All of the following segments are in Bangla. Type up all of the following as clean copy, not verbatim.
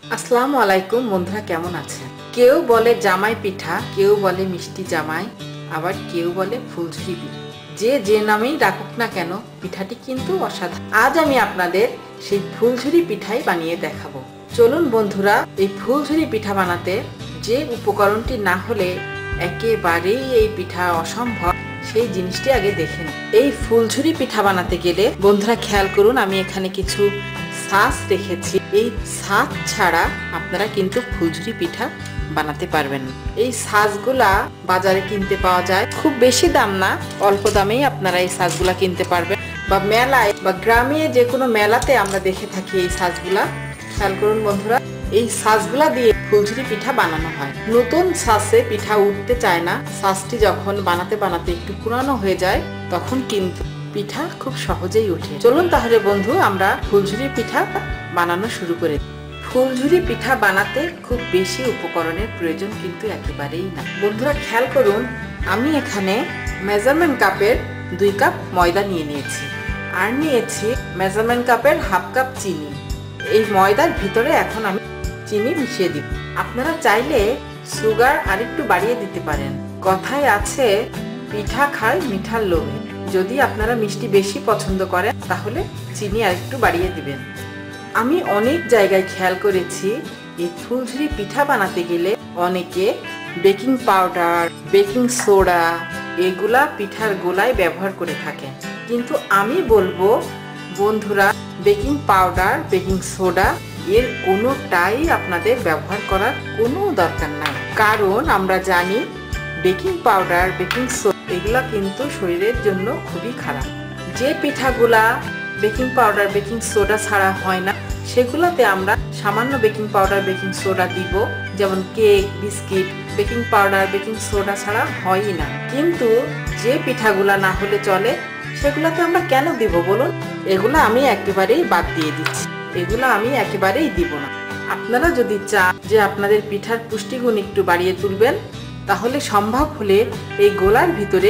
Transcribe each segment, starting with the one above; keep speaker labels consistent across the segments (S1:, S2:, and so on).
S1: আসসালামু আলাইকুম বন্ধুরা, কেমন আছেন? কেউ বলে জামাই পিঠা, কেউ বলে মিষ্টি জামাই, আবার কেউ বলে ফুলঝুরি পিঠা। যে নামেই ডাকুক না কেন, পিঠাটি কিন্তু অসাধারণ। আজ আমি আপনাদের সেই ফুলঝুরি পিঠাই বানিয়ে দেখাবো। চলুন বন্ধুরা, এই ফুলঝুরি পিঠা বানাতে যে উপকরণটি না হলে একেবারেই এই পিঠা অসম্ভব, সেই জিনিসটি আগে দেখেন। এই ফুলঝুরি পিঠা বানাতে গেলে বন্ধুরা খেয়াল করুন, আমি এখানে কিছু ছাঁচ রেখেছি। এই ছাঁচ ছাড়া আপনারা কিন্তু ফুলঝুরি পিঠা বানাতে পারবেন না। এই ছাঁচগুলা বাজারে কিনতে পাওয়া যায়, খুব বেশি দাম না, অল্প দামেই আপনারা এই ছাঁচগুলা কিনতে পারবেন, বা মেলায় বা গ্রামে যে কোনো মেলাতে আমরা দেখে থাকি এই ছাঁচগুলা। খেয়াল করুন বন্ধুরা, এই ছাঁচগুলা দিয়ে ফুলঝুরি পিঠা বানানো হয়। নতুন ছাঁচে পিঠা উঠতে চায় না। ছাঁচটি যখন বানাতে বানাতে একটু পুরানো হয়ে যায়, তখন কিন্তু পিঠা খুব সহজেই ওঠে। চলুন তাহলে বন্ধু, আমরা ফুলঝুরি পিঠা বানানো শুরু করে। ফুলঝুরি পিঠা বানাতে খুব বেশি উপকরণের প্রয়োজন কিন্তু একেবারেই না। বন্ধুরা খেয়াল করুন, আমি এখানে মেজারমেন্ট কাপের 2 কাপ ময়দা নিয়েছি, আর নিয়েছি মেজারমেন্ট কাপের হাফ কাপ চিনি। এই ময়দার ভিতরে এখন আমি চিনি মিশিয়ে দিব। আপনারা চাইলে সুগার আরেকটু বাড়িয়ে দিতে পারেন। কথায় আছে, পিঠা খায় মিঠার লোভে। যদি আপনারা মিষ্টি বেশি পছন্দ করেন, তাহলে চিনি আরেকটু বাড়িয়ে দিবেন। আমি অনেক জায়গায় খেয়াল করেছি, এই ফুলঝুরি পিঠা বানাতে গেলে অনেকে বেকিং পাউডার, বেকিং সোডা এগুলা পিঠার গোলায় ব্যবহার করে থাকেন। কিন্তু আমি বলবো বন্ধুরা, বেকিং পাউডার, বেকিং সোডা এর কোনোটাই আপনাদের ব্যবহার করার কোনো দরকার নাই। কারণ আমরা জানি বেকিং পাউডার, বেকিং সোডা এগুলা কিন্তু শরীরের জন্য খুবই খারাপ। যে পিঠাগুলা বেকিং পাউডার, বেকিং সোডা ছাড়া হয় না, সেগুলোতে আমরা সামান্য বেকিং পাউডার, বেকিং সোডা দিব। যেমন cake, biscuit baking powder, baking soda ছাড়া হয়ই না। কিন্তু যে পিঠাগুলা না হলে চলে, সেগুলোতে আমরা কেন দিব বলুন? এগুলো আমি একেবারেই বাদ দিয়ে দিচ্ছি, এগুলো আমি একেবারেই দিব না। আপনারা যদি চান যে আপনাদের পিঠার পুষ্টিগুণ একটু বাড়িয়ে তুলবেন, তাহলে সম্ভব হলে এই গোলার ভিতরে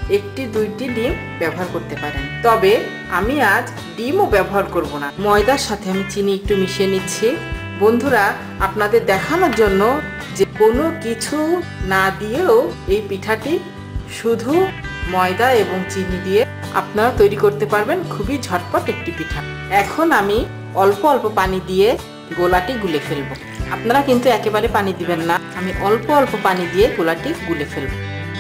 S1: 1-2টি ডিম ব্যবহার করতে পারেন। তবে আমি আজ ডিমও ব্যবহার করব না। ময়দার সাথে আমি চিনি একটু মিশিয়ে নিচ্ছি বন্ধুরা, আপনাদের দেখানোর জন্য যে কোনো কিছু না দিয়েও এই পিঠাটি শুধু ময়দা এবং চিনি দিয়ে আপনারা তৈরি করতে পারবেন। খুবই ঝটপট একটি পিঠা। এখন আমি অল্প অল্প পানি দিয়ে গোলাটি গুলে ফেলবো। আপনারা কিন্তু একেবারে পানি দিবেন না, আমি অল্প অল্প পানি দিয়ে গোলাটি গুলে ফেলবো।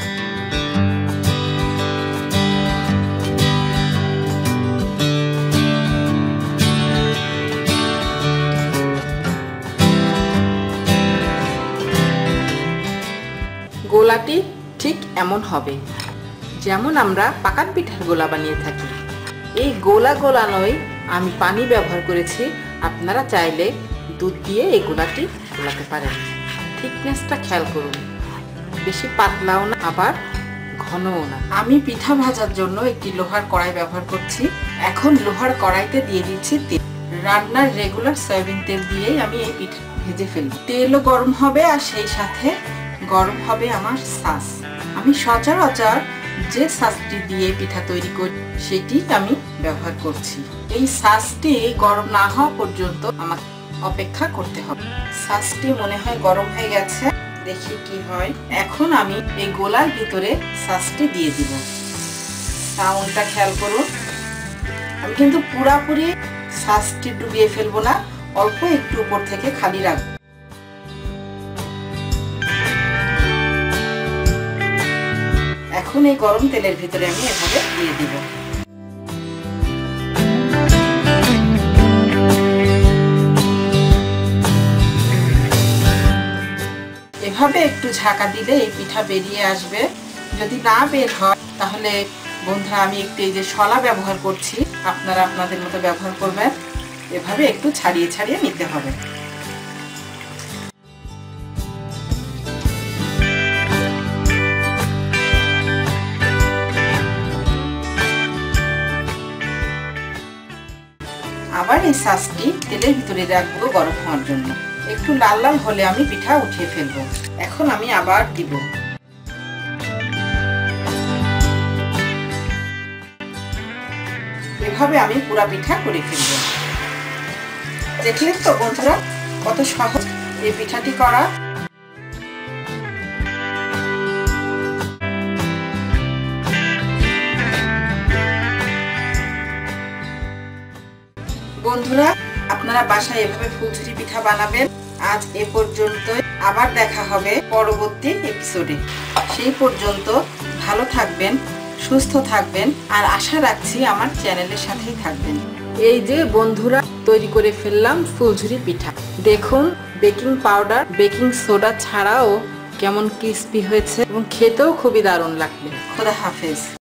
S1: গোলাটি ঠিক এমন হবে যেমন আমরা পাকান পিঠার গোলা বানিয়ে থাকি। এই গোলা গোলানোয় আমি পানি ব্যবহার করেছি। আপনারা চাইলে দুধ দিয়ে এই গোলাটি গোলাতে পারেন। থিকনেসটা খেয়াল করুন, বেশি পাতলাও না, আবার ঘনও না। আমি পিঠা ভাজার জন্য একটি লোহার কড়াই ব্যবহার করছি। এখন লোহার কড়াইতে দিয়ে দিচ্ছি তেল। রান্নার রেগুলার সয়াবিন তেল দিয়েই আমি এই পিঠা ভেজে ফেলব। তেলও গরম হবে, আর সেই সাথে গরম হবে আমার ছাঁচ। আমি সচরাচর যে ছাঁচটি দিয়ে পিঠা তৈরি করি, সেটি আমি ব্যবহার করছি। এই ছাঁচটি গরম না হওয়া পর্যন্ত আমাকে অপেক্ষা করতে হবে। ছাঁচটি মনে হয় গরম হয়ে গেছে, দেখি কি হয়। এখন আমি এই গোলার ভিতরে ছাঁচটি দিয়ে দিব। সাউন্ডটা খেয়াল করুন। আমি কিন্তু পুরাপুরি ছাঁচটি ডুবিয়ে ফেলবো না, অল্প একটু উপর থেকে খালি রাখবো। এখন এই গরম তেলের ভিতরে আমি এভাবে দিয়ে দিব। এভাবে একটু ঝাঁকা দিলে এই পিঠা বেরিয়ে আসবে। যদি না বের হয়, তাহলে বন্ধুরা আমি একটু এই যে শলা ব্যবহার করছি, আপনারা আপনাদের মতো ব্যবহার করবেন। এভাবে একটু ছাড়িয়ে ছাড়িয়ে নিতে হবে। আবার এই ছাঁচটি তেলের ভিতরে রাখবো গরম হওয়ার জন্য। একটু লাল লাল হলে আমি পিঠা উঠিয়ে ফেলবো। এখন আমি আবার দিব। এভাবে আমি পুরা পিঠা করে ফেলবো। দেখলেন তো বন্ধুরা, কত সহজ এই পিঠাটি করা। বন্ধুরা, আপনারা বাসায় এভাবে ফুলঝুরি পিঠা বানাবেন। আজ এ পর্যন্তই, আবার দেখা হবে পরবর্তী এপিসোডে। সেই পর্যন্ত ভালো থাকবেন, সুস্থ থাকবেন, আর আশা রাখছি আমার চ্যানেলের সাথেই থাকবেন। এই যে বন্ধুরা, তৈরি করে ফেললাম ফুলঝুরি পিঠা। দেখুন, বেকিং পাউডার, বেকিং সোডা ছাড়াও কেমন ক্রিস্পি হয়েছে এবং খেতেও খুবই দারুণ লাগবে। খোদা হাফেজ।